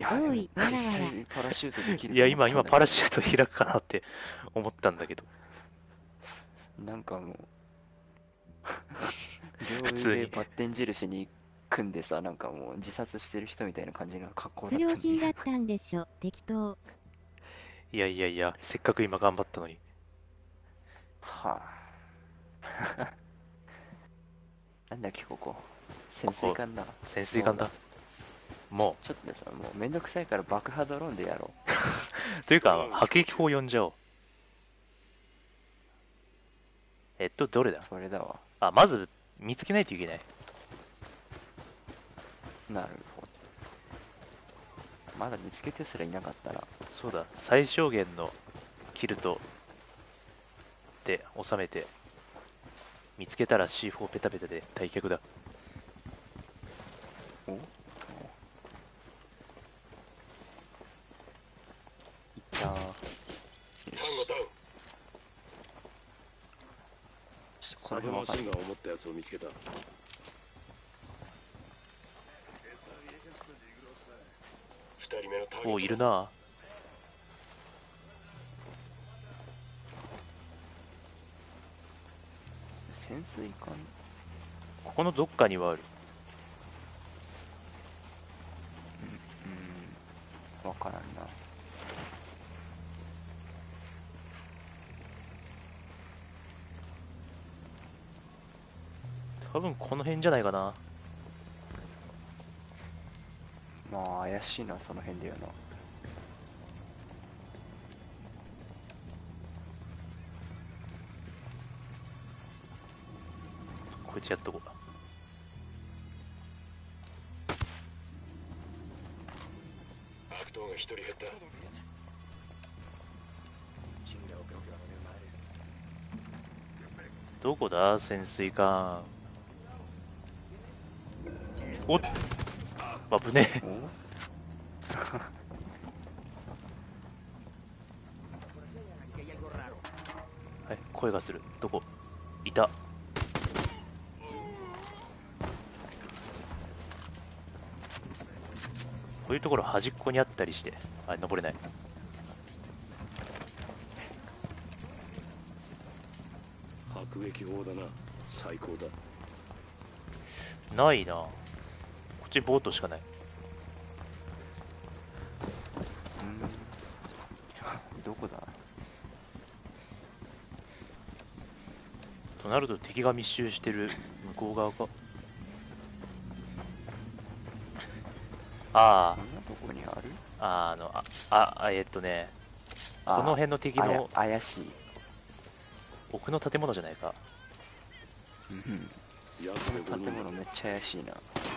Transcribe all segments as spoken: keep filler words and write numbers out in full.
おい、わらわら。 パラシュートできるいや、今、今、パラシシュート開くかなって思ったんだけど。 なんかもう、 普通に両腕バッテン印に組んでさ、なんかもう自殺してる人みたいな感じの格好だ不良ったんで。 品だったんでしょ、適当。 いやいやいや、せっかく今頑張ったのに。 はあ。なんだっけ、ここ。潜水艦だ。 潜水艦だ。もちょっとさ、もうめんどくさいから爆破ドローンでやろう。というか、迫撃砲呼んじゃおう。えっと、どれだう。それだわ。 あ、まず、見つけないといけない。 なるほど。まだ見つけてすらいなかったら。 そうだ、最小限のキルトで収めて、見つけたら シーフォー ペタペタで退却だ。 おいったー。これサブマもわかんない。 シンガンを持ったやつを見つけた。二人目のターゲット。 お、いるな。 潜水艦。 ここのどっかにはある。 うん、わからんな。 多分この辺じゃないかな。 まあ怪しいな、その辺だよな。 こいつやっとこう。 悪党が一人減った。 どこだ潜水艦。おっ、危ねえ。はい、声がする。どこいた。こういうところ端っこにあったりして、あ、登れない。 迫撃砲だな。最高だ。 ないな。こっちボートしかない。 うん。どこだ。 となると敵が密集してる向こう側か。あこんなとこにある。 あ、あの、あ、あ、えーっとね、この辺の敵のあや怪しい。 奥の建物じゃないか。 うんやつで建物めっちゃ怪しいな。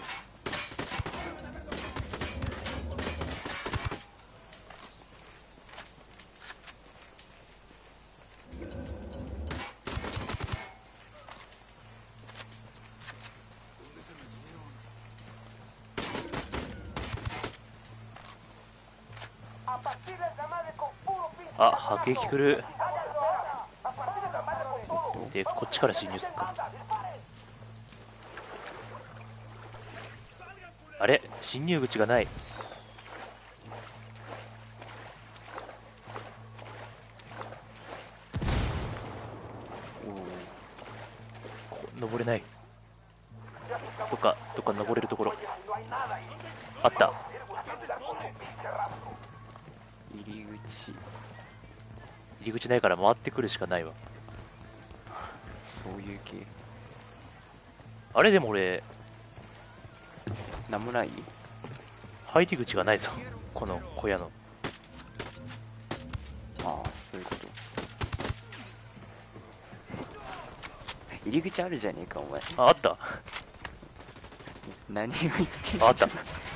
あ、迫撃来る。で、こっちから侵入するか。あれ、侵入口がない。こ登れない。どっかどっか登れるところあった。 入り口。 入り口ないから回ってくるしかないわ。 そういう系。 あれでも俺なんもない。 入り口がないぞ、この小屋の。 ああ、そういうこと。入り口あるじゃねえか、お前。 あ、あった。 何を言ってんの。 ああった。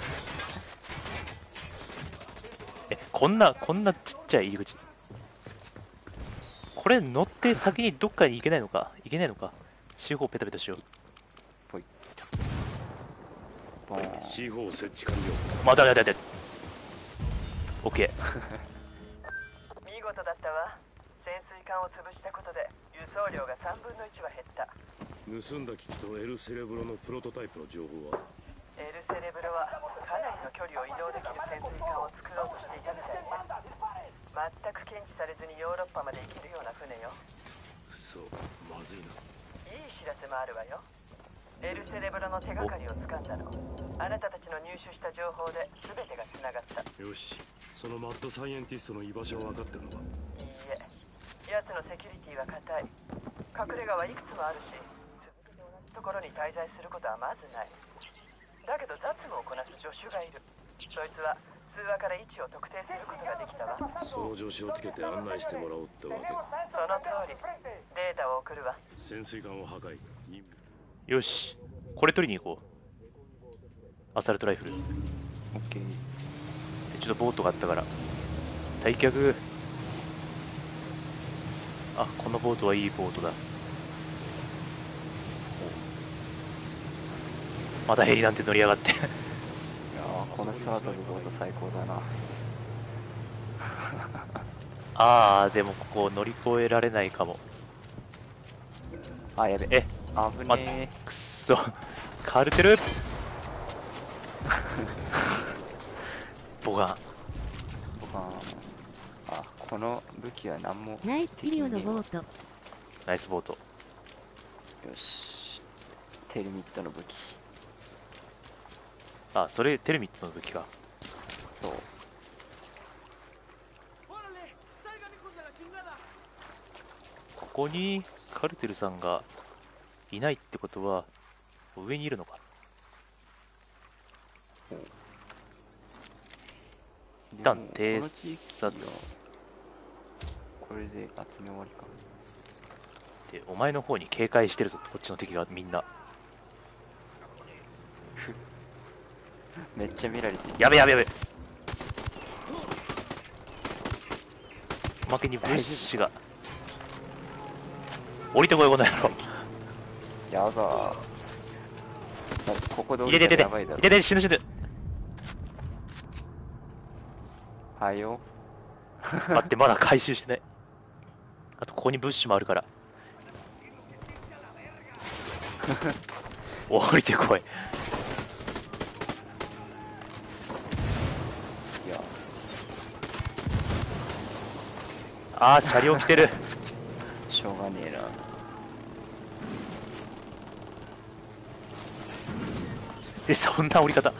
え、こんなこんなちっちゃい入り口。これ乗って先にどっかに行けないのか。行けないのか。四方ペタペタしよう。 ぽい。ボーン。 シーフォー 設置完了。 またやだやだ。オッケー。 見事だったわ。潜水艦を潰したことで輸送量がさんぶんのいちは減った。 盗んだ機器とエルセレブロのプロトタイプの情報は。 エルセレブロはかなりの距離を移動できる潜水艦を作ろうとしていたみたいね。全く検知されずにヨーロッパまで行けるような船よ。 くそ、まずいな。 いい知らせもあるわよ。エルセレブロの手がかりをつかんだの。あなたたちの入手した情報で全てがつながった。 よし、そのマッドサイエンティストの居場所は分かってるのか？ いいえ、奴のセキュリティは固い。隠れ家はいくつもあるし、続けて同じところに滞在することはまずない。だけど雑務をこなす助手がいる。そいつは通話から位置を特定することができたわ。 その助手をつけて案内してもらおうってわけか。 その通り。データを送るわ。 潜水艦を破壊。任務よし、これ取りに行こう。アサルトライフルで、 オッケー。 ちょっとボートがあったから退却。あ、このボートはいいボートだ。おまたヘリなんて乗りやがって。 いやー、この空飛ぶボート最高だな。 あー、でもここ乗り越えられないかも。 あ、やべ。 え、 危まねくっそ、カルテルボガン。 ー。あーあ、この武器は何も。 ナイスピリオのボート。 ナイスボート。 よし。テルミットの武器。 あ、それテルミットの武器か。 そう。 ここにカルテルさんがいないってことは上にいるのか。一旦偵でもこの地域は察これで集め終わりか。 で、お前の方に警戒してるぞ、こっちの敵がみんな。 めっちゃ見られてる。 やべやべやべ。おまけに物資が。降りてこいこの野郎。 やだー。だってここで降入れてててりたらやばいだろ。 入れて死ぬ死ぬ。 はいよ。 待って、まだ回収してない。あとここに物資もあるから。降りてこい。 いや、 あー、車両来てる。 しょうがねえな。 で、そんな降り方。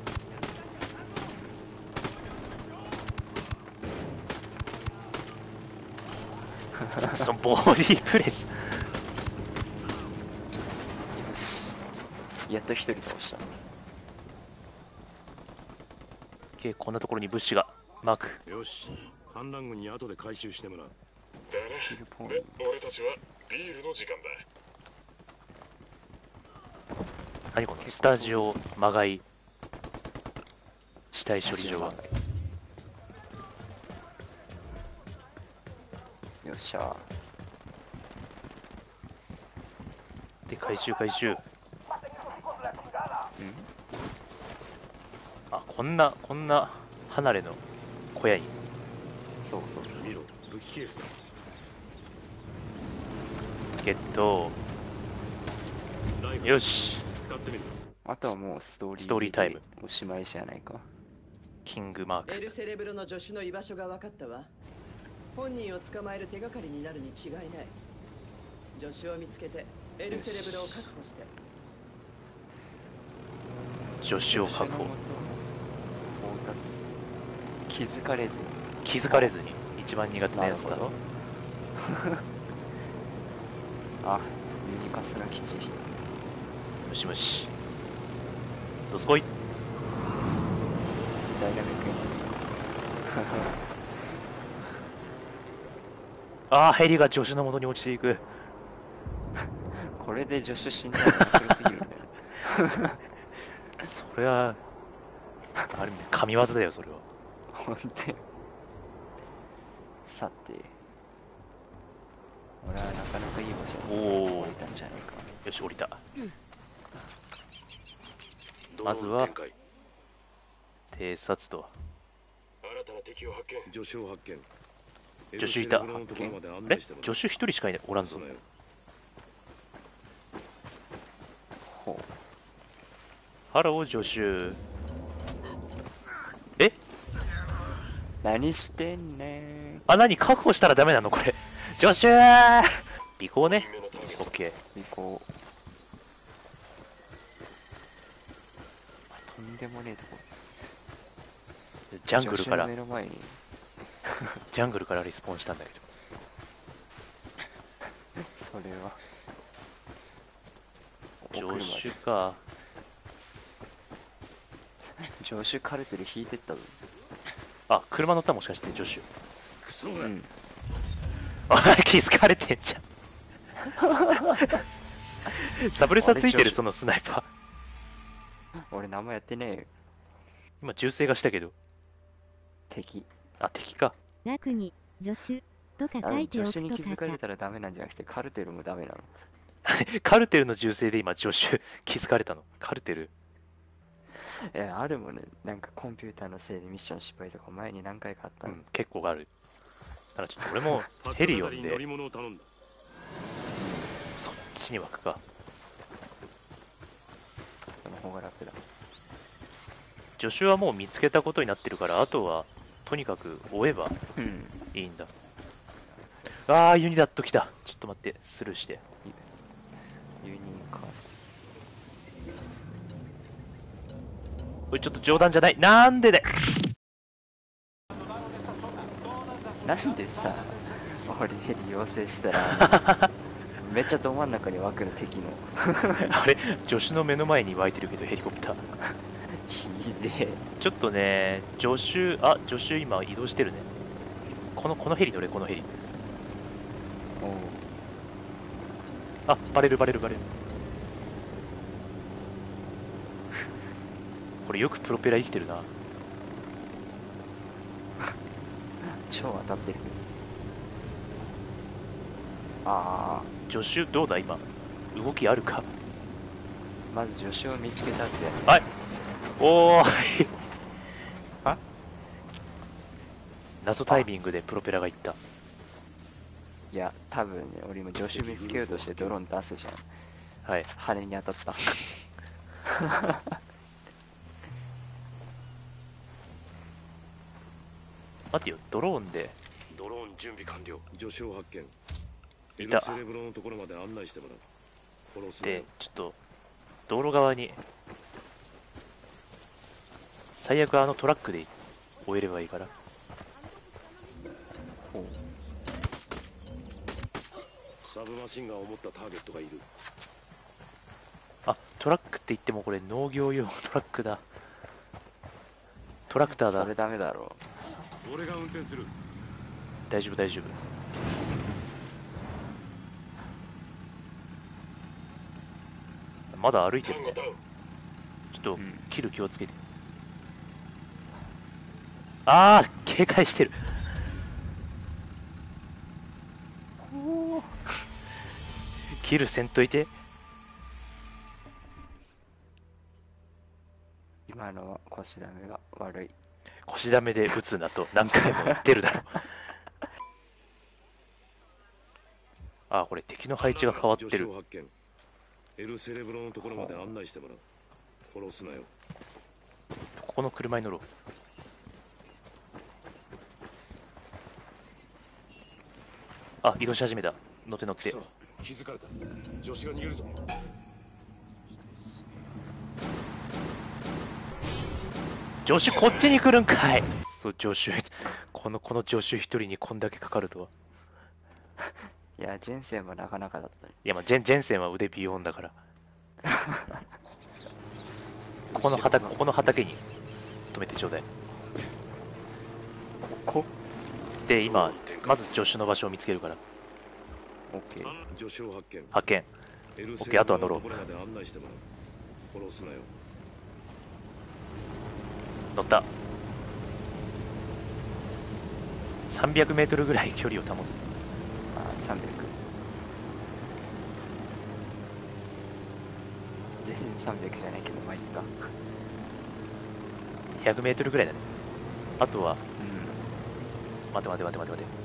そのボディープレス。 よし。やっと一人倒した。 けこんなところに物資が。マーク。 よし、反乱軍に後で回収してもらう。 スキルポインで、 ト。 俺たちはビールの時間だ。 何このスタジオまがい死体処理場は。 よっしゃで、回収回収。 ー。うんあ、こんなこんな離れの小屋に。 そうそうそう。 見ろ、武器ケースだ。 ゲット。 ライフルよし、 使ってみる。 あとはもうストーリーストーリータイムでおしまいじゃないか。 キングマーエルク。 セレブロの助手の居場所が分かったわ。本人を捕まえる手がかりになるに違いない。助手を見つけてエルセレブロを確保して。 助手を確保。 到達。気づかれずに。 気づかれずに。一番苦手なやつだ。 なるほどあ、ユニカスラ基地。 ムシムシ。どすこい。 ダイナミックエンジン。 あー、ヘリが助手の元に落ちていく。 これで助手死んだら面白すぎるんだよね。 それはある意味神業だよ、それは。 ほんとよ。さて、俺はなかなかいい場所におお降りたんじゃないか。 よし、降りた。 ドローンまずは展開。 偵察と。 新たな敵を発見。助手を発見。 助手いたエルセレブロのところまで案え内してもらう。 助手一人しかいないおらんぞ。 そうだよ。 ほハロー助手。え何してんねん。 あ、何確保したらダメなのこれ。助手ー尾行ね。オッケー。 行こう。あ、とんでもねえとこ。 ジャングルから助手の目の前に。 ジャングルからリスポーンしたんだけど。 それは。 助手か。 助手カルテル引いてったぞ。 あ、車乗ったもしかして助手。 クソが、 うん。 あ、気づかれてんじゃん。サブレサついてるそのスナイパー。 俺何もやってねえよ。 今銃声がしたけど。 敵。 あ、敵か。 楽に助手とかあの書いてお助手に気づかれくとかさ。 たらダメなんじゃなくて、カルテルもダメなの。 カルテルの銃声で今助手気づかれたの。カルテル。 え、あるもんね。なんかコンピューターのせいでミッション失敗とか前に何回かあったの。 うん、結構ある。ただちょっと俺もパッヘリ呼んドナダリに乗りで、 物を頼んだ。 そっちに湧くか。 その方が楽だ。 助手はもう見つけたことになってるから、あとはとにかく追えばうん。 いいんだ。あー、ユニダット来た。ちょっと待って、スルーして。 ユニカス。 おい、ちょっと冗談じゃない。なんででなんでさ、俺ヘリ要請したら、めっちゃど真ん中に湧くの敵の。 あれ助手の目の前に湧いてるけどヘリコプター。 ひでえ。 ちょっとね、助手、あ、助手今移動してるね。この、このヘリ乗れ、このヘリ。 おう。 あ、バレるバレるバレる。これよくプロペラ生きてるな。 超当たってる。あ助手どうだ今。動きあるか。 あ、まず助手を見つけたって。 はい。おーい。 あ謎タイミングでプロペラがいった。 いや、多分ね、俺今助手見つけようとしてドローン出すじゃん。 はい。 羽に当たった。 待ってよ、ドローンで。 ドローン準備完了。助手を発見。エいたルセレブロのところまで案内してもらう。殺すなでよ。、 ちょっと、道路側に、最悪あのトラックで追えればいいから。 おう。 サブマシンガンを持ったターゲットがいる。 あ、トラックって言ってもこれ農業用トラックだ。トラクターだ。 それダメだろ俺が運転する。 大丈夫大丈夫。まだ歩いてるね。ちょっとうん切る気をつけて。ああ、警戒してる。切るせんといて。 う。今のは腰ダメが悪い。 腰ダメで打つなと何回も言ってるだろう。ああ、これ敵の配置が変わってる助手を。発見。エルセレブロのところまで案内してもらう。殺すなよ。 ここの車に乗ろう。あ、移動し始めた。乗って乗って。 くそ、気づかれた。助手が逃げるぞ。 助手こっちに来るんかい。そう、助手。この、この助手一人にこんだけかかるとは。 いや、人生もなかなかだったね。 いや、まあ、ジェン、ジェンセンは腕ビヨーンだから。ここの畑、ここの畑に止めてちょうだい。 こで、今、まず助手の場所を見つけるから。 オッケー。 助手を発見。 発見。 エルオッケーあとは乗ろうセレブロのところまで案内してもらう。殺すなよ。 乗った。さんびゃくメートルぐらい距離を保つ。 あー、さんびゃく。全然さんびゃくじゃないけど、まあいいか。 ひゃくメートルぐらいだね。あとは、 うん。 待て待て待て待て待て。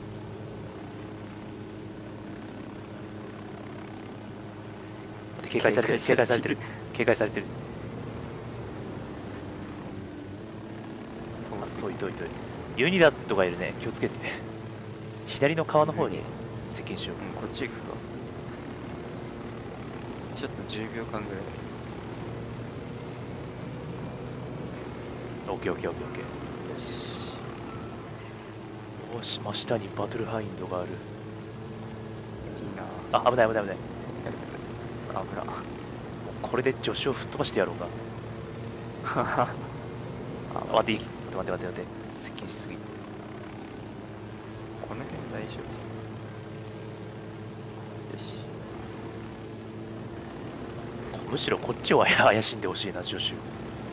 待って警戒されてる、警戒されてる、警戒されてる。 遠い遠い遠い。ユニダットがいるね、気をつけて。左の川の方に接近しよう。 うん、こっち行くか。ちょっとじゅうびょうかんぐらい。 オッケーオッケーオッケーオッケよし。 ー。よし、真下にバトルハインドがある。 いいなあ、危ない危ない危ない。 あ。危な。 これで助手を吹っ飛ばしてやろうか。 あ、 あ、待っていい。待って待って待って。接近しすぎ。 この辺大丈夫。よし。 むしろこっちを怪しんでほしいな、助手。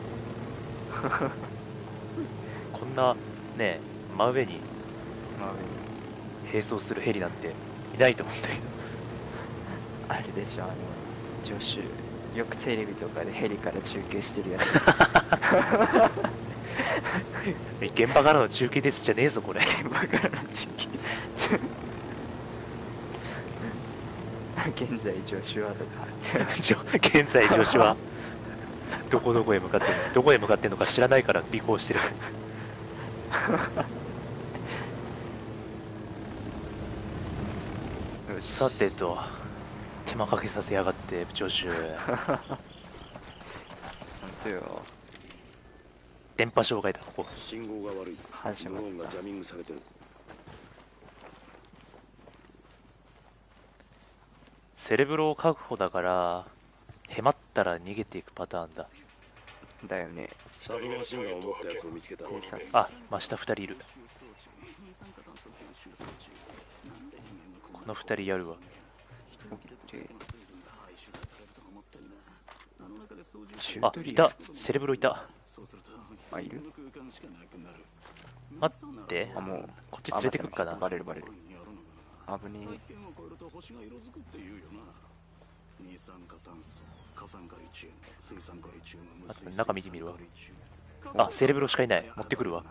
こんなね、真上にまあ、 並走するヘリなんていないと思うんだけど。 あれでしょ、あの助手よくテレビとかでヘリから中継してるやつ。 現場からの中継ですじゃねえぞこれ。 現場からの中継。現在助手はとかちょ現在助手はどこどこへ向かってるどこへ向かってるのか知らないから尾行してる。さてと手間かけさせやがって助手。 本当よ。 電波障害だここ。 信号が悪い。 始まったドローンがジャミングされてる。 セレブロ確保だからへまったら逃げていくパターンだ。 だよね。 サブマシンガンを持ったやつを見つけた。 偵察。 あ、真下ふたりいる。このふたりやるわ。あ、いた。セレブロいた。 あ、いる。 待って。 あ、もうこっち連れてくっかな。 バレるバレる。危ねあと中見てみるわ。あ、セレブロしかいない。持ってくるわ。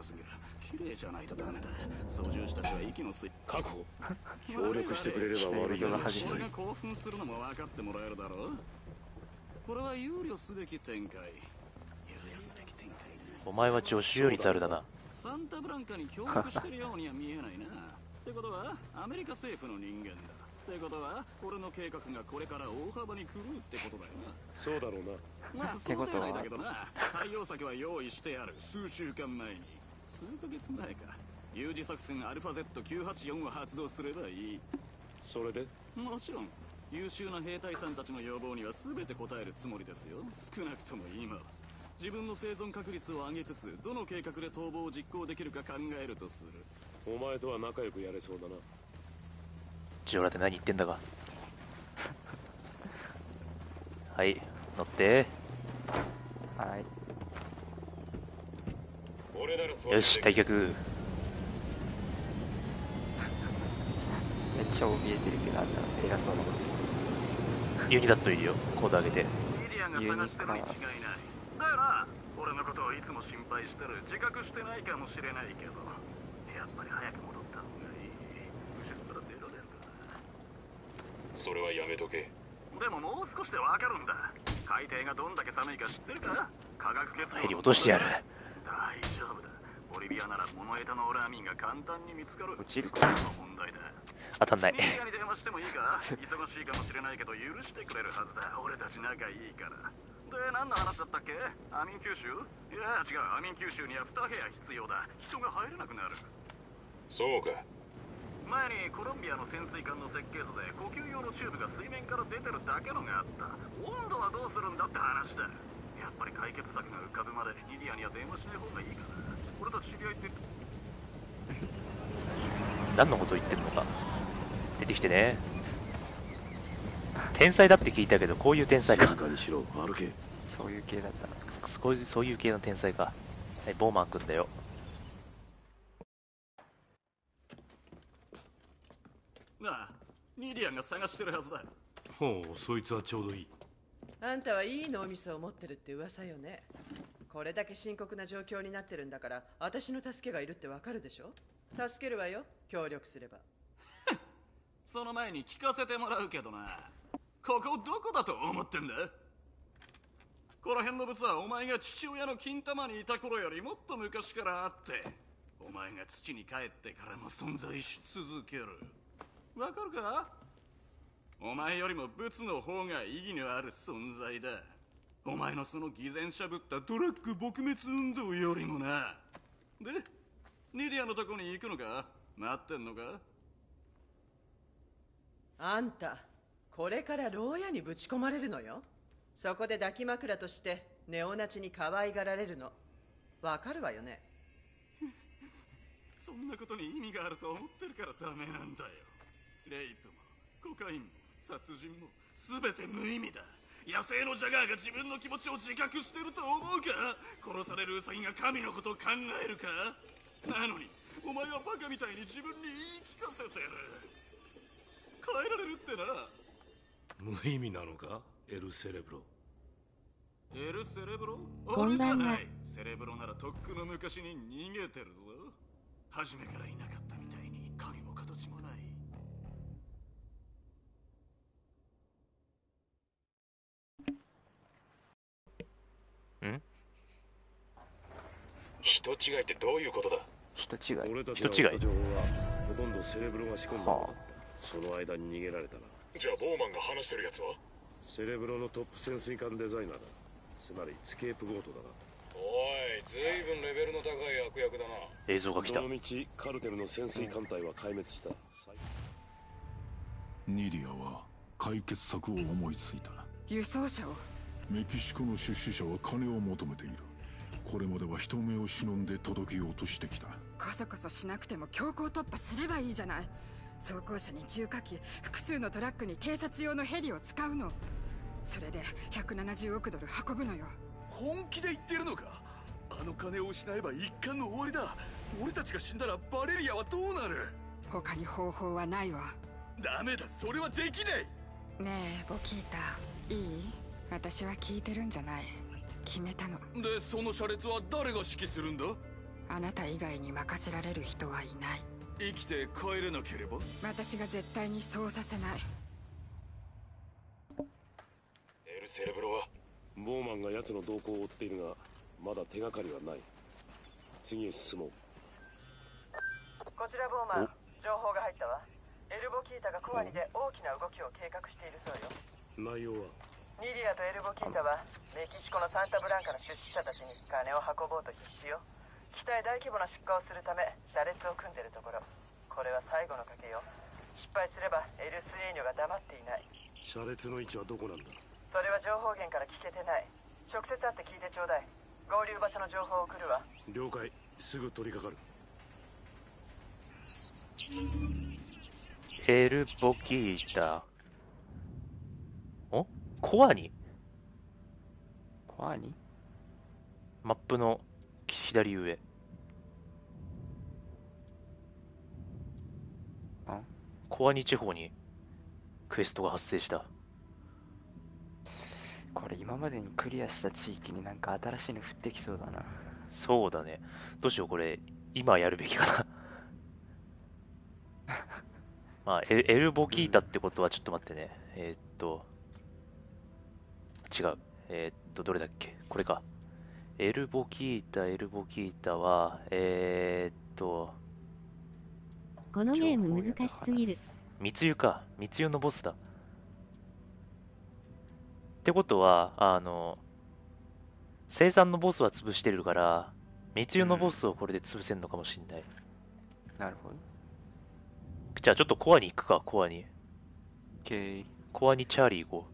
確保。協力してくれれば悪い人が激しい。 興奮するのも分かってもらえるだろう。これは憂慮すべき展開。憂慮すべき展開だ。 お前は助手よりザルだな。 サンタブランカに協力してるようには見えないな。ってことはアメリカ政府の人間だ。ってことは俺の計画がこれから大幅に狂うってことだよな。 そうだろうな。 まあそうではないだけどな。対応策は用意してある。数週間前に数ヶ月前か。有事作戦アルファ ゼットきゅうはちよん を発動すればいい。 それでもちろん優秀な兵隊さんたちの要望には全て応えるつもりですよ。少なくとも今自分の生存確率を上げつつどの計画で逃亡を実行できるか考えるとする。 お前とは仲良くやれそうだな。 ジオラって何言ってんだか。はい乗って。 はい。 俺ならそうよし退却。 めっちゃ怯えてるけど、あんな偉そうなこと言ユニダットいるよ。コード上げて。 ミディアンが探してるに違いない。だよな。俺のことをいつも心配してる。自覚してないかもしれないけどやっぱり早く戻った方がいい。後ろから出られんだ。 それはやめとけ。 でももう少しでわかるんだ。海底がどんだけ寒いか知ってるか。化学結合ヘリ落としてやる。 大丈夫だ。ボリビアならモノエタノーラーミンが簡単に見つかる。 落ちるか。 その問題だ。 当たんない。 ミディアに電話してもいいか。忙しいかもしれないけど許してくれるはずだ。俺たち仲いいから。で、何の話だったっけ。アミン吸収。いや違う、アミン吸収にはに部屋必要だ。人が入れなくなる。 そうか。 前にコロンビアの潜水艦の設計図で呼吸用のチューブが水面から出てるだけのがあった。温度はどうするんだって話だ。やっぱり解決策が浮かぶまでリディアには電話しない方がいいかな。俺たち知り合いって何のこと言ってんのか。出てきてね。天才だって聞いたけどこういう天才か。 静かにしろ。歩け。 そういう系だったな。 そういうそういう系の天才か。はい、ボーマン君だよ。 なあ、ミディアンが探してるはずだ。 ほう、そいつはちょうどいい。 あんたはいい脳みそを持ってるって噂よね。これだけ深刻な状況になってるんだから私の助けがいるってわかるでしょ。助けるわよ、協力すれば。 その前に聞かせてもらうけどな。ここどこだと思ってんだ。 この辺のブツはお前が父親の金玉にいた頃よりもっと昔からあって、お前が土に帰ってからも存在し続ける。わかるか？お前よりもブツの方が意義のある存在だ。お前のその偽善しゃぶったドラッグ撲滅運動よりもな。で、ニディアのとこに行くのか？待ってんのか？ あんたこれから牢屋にぶち込まれるのよ。そこで抱き枕としてネオナチに可愛がられるのわかるわよね？ そんなことに意味があると思ってるからダメなんだよ。レイプもコカインも殺人も全て無意味だ。野生のジャガーが自分の気持ちを自覚してると思うか？殺されるウサギが神のことを考えるか？なのにお前はバカみたいに自分に言い聞かせてる。変えられるってな。 無意味なのか、エル・セレブロ。 エル・セレブロ？ こんばんは。 俺じゃない。セレブロならとっくの昔に逃げてるぞ。初めからいなかったみたいに影も形もない。 ん？ 人違いってどういうことだ？ 人違い。 俺たちの人違い情報はほとんどセレブロが仕込んだのだった。その間に逃げられたな。 じゃあボーマンが話してるやつは？ セレブロのトップ潜水艦デザイナーだ。つまりスケープゴートだな。 おい、ずいぶんレベルの高い悪役だな。 映像が来た。 どの道カルテルの潜水艦隊は壊滅した。 ニディアは解決策を思いついた。 輸送車を。 メキシコの出資者は金を求めている。これまでは人目を忍んで届けようとしてきた。 こそこそしなくても強行突破すればいいじゃない。装甲車に重火器、複数のトラックに警察用のヘリを使うの。それでひゃくななじゅうおくドル運ぶのよ。 本気で言ってるのか？あの金を失えば一巻の終わりだ。俺たちが死んだらバレリアはどうなる？ 他に方法はないわ。 ダメだ、それはできない。 ねえボキータ、いい？私は聞いてるんじゃない。決めたの。 で、その車列は誰が指揮するんだ？ あなた以外に任せられる人はいない。 生きて帰れなければ？ 私が絶対にそうさせない。 エル・セレブロは？ ボーマンが奴の動向を追っているが、まだ手がかりはない。次へ進もう。 こちらボーマン、情報が入ったわ。エルボキータがコアニで大きな動きを計画しているそうよ。 内容は？ ニディアとエルボキータはメキシコのサンタブランカの出資者たちに金を運ぼうと必死よ。機体大規模な出荷をするため車列を組んでるところ。これは最後の賭けよ。失敗すればエル・スエーニョが黙っていない。 車列の位置はどこなんだ？ それは情報源から聞けてない。直接会って聞いてちょうだい。合流場所の情報を送るわ。 了解、すぐ取り掛かる。 エルボキータ。お？コアに？ コアに？ マップの左上。 あ？ コアニ地方にクエストが発生した。 これ今までにクリアした地域になんか新しいの降ってきそうだな。 そうだね。どうしよう、これ今やるべきかな。まあエル、エルボキータってことはちょっと待ってね。えー、っと違う。えー、っとどれだっけ、これか。エルボキータ、エルボキータはえー、っとこのゲーム難しすぎる。 密輸か。密輸のボスだ。ってことは、あの生産のボスは潰してるから、密輸のボスをこれで潰せんのかもしんない。 なるほど。 じゃあちょっとコアに行くか、コアに。 OK。 コアにチャーリー行こう。